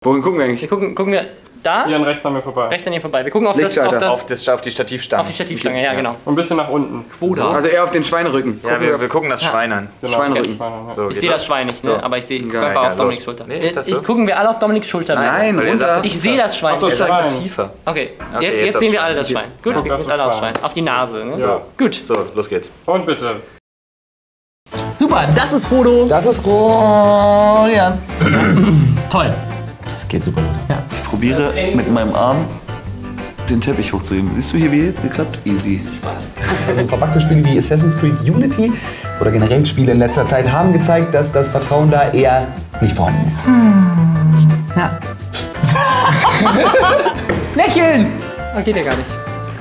Wohin gucken wir eigentlich? Wir gucken wir da? Hier und rechts haben wir vorbei. Rechts an ihr vorbei. Wir gucken auf die Stativstange. Auf die Stativstange, ja, genau. Und ein bisschen nach unten. Quote. Also eher auf den Schweinrücken. Ja, wir gucken das Schwein an. Genau. Schweinrücken. So, Ich sehe das Schwein nicht, ne? Aber ich sehe Körper auf Dominiks Schulter. Nee, ist das so? Gucken wir alle auf Dominiks Schulter. Nein, runter. Ich sehe das Schwein. Ach, Er sagte tiefer. Okay, jetzt jetzt das sehen wir Schwein. alle das Schwein. Gut, wir gucken alle aufs Schwein. Auf die Nase, ne? Ja. Gut. So, los geht's. Und bitte. Super, das ist Frodo. Das ist Rorian. Toll. Das geht super gut. Ja. Ich probiere mit meinem Arm den Teppich hochzuheben. Siehst du hier, wie jetzt geklappt? Easy. Also verpackte Spiele wie Assassin's Creed Unity oder generell Spiele in letzter Zeit haben gezeigt, dass das Vertrauen da eher nicht vorhanden ist. Ja. Lächeln! Oh, geht ja gar nicht.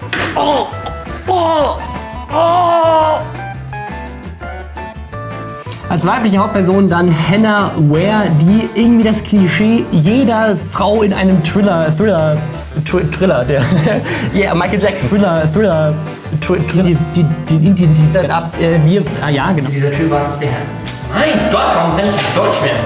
Als weibliche Hauptperson dann Hannah Ware, die irgendwie das Klischee jeder Frau in einem Thriller, der Michael Jackson Thriller, die ab, ja, genau. Dieser Tür war es der. Mein Gott, warum kann ich Deutsch werden?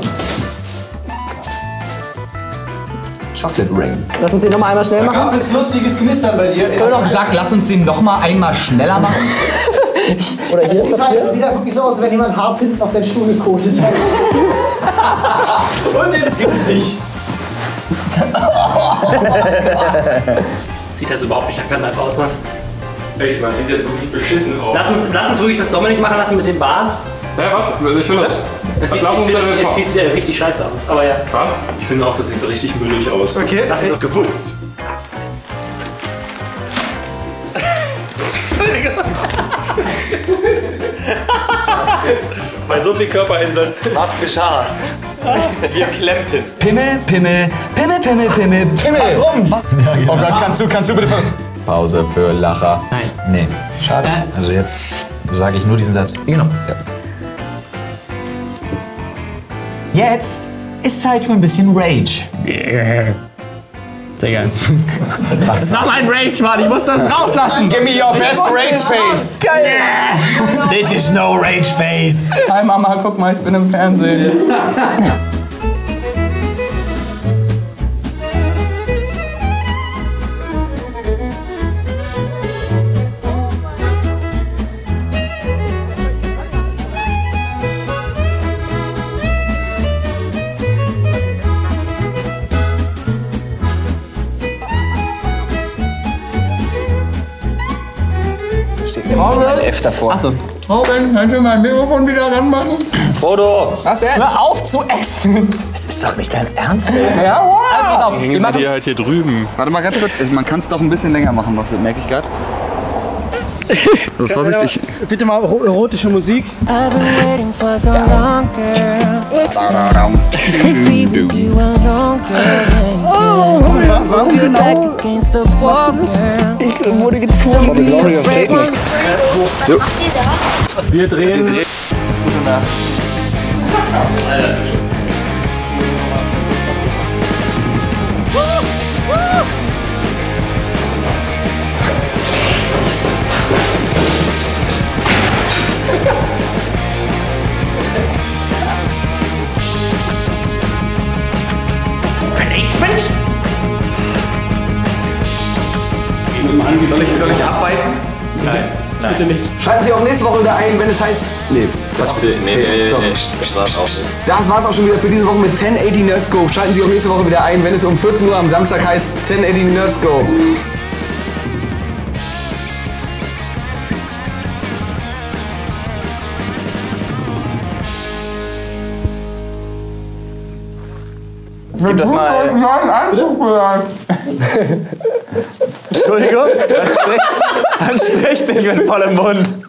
Chocolate Rain. Lass uns den nochmal einmal schnell machen. Gab es lustiges Knistern bei dir? Ich habe doch gesagt, lass uns den noch mal einmal schneller machen. Oder hier ist Das sieht ja wirklich so aus, als wenn jemand hart hinten auf den Stuhl gekotet hat. Und ins Gesicht. Sieht also überhaupt nicht erkannt aus, Mann. Echt, man sieht jetzt wirklich beschissen aus. Lass uns wirklich das Dominik machen lassen mit dem Bart. Ja, was? Ich finde das. Das sieht richtig scheiße aus. Aber ja. Was? Ich finde auch, das sieht richtig müllig aus. Okay. Das ist doch gewusst. Bei so viel Körpereinsatz. Was geschah? Wir klemmten. Pimmel, Pimmel, Pimmel, Pimmel, Pimmel, Pimmel. Warum? Oh Gott, kannst du bitte... Pause für Lacher. Nein. Nee. Schade. Also jetzt sage ich nur diesen Satz. Genau. Jetzt ist Zeit für ein bisschen Rage. Sehr geil. Das ist noch ein Rage, Mann. Ich muss das rauslassen. Give me your best Rage face. Geil. This is no Rage Face. Hi Mama, guck mal, ich bin im Fernsehen. F davor. Achso. Robin, kannst du mein Mikrofon wieder ranmachen? Frodo! Was denn? Hör auf zu essen. Das ist doch nicht dein Ernst. Ja, wow. Also, pass auf. Wir machen halt hier drüben. Warte mal ganz kurz, man kann es doch ein bisschen länger machen, merke ich gerade. So, vorsichtig. Bitte mal erotische Musik. I've been waiting for so long, girl. To be with you alone, girl. Warum You're back genau? against the wall, girl. Ich wurde gezwungen. Don't be afraid when Wir drehen. Gute Nacht. Placement? Soll ich abbeißen? Nein. Bitte nicht. Schalten Sie auch nächste Woche wieder ein, wenn es heißt... Nee. Nee. So. Das war's auch. Das war's auch schon wieder für diese Woche mit 1080 Nerdscope. Schalten Sie auch nächste Woche wieder ein, wenn es um 14 Uhr am Samstag heißt 1080 Nerdscope. Gib das mal. Entschuldigung, man spricht nicht mit vollem Mund.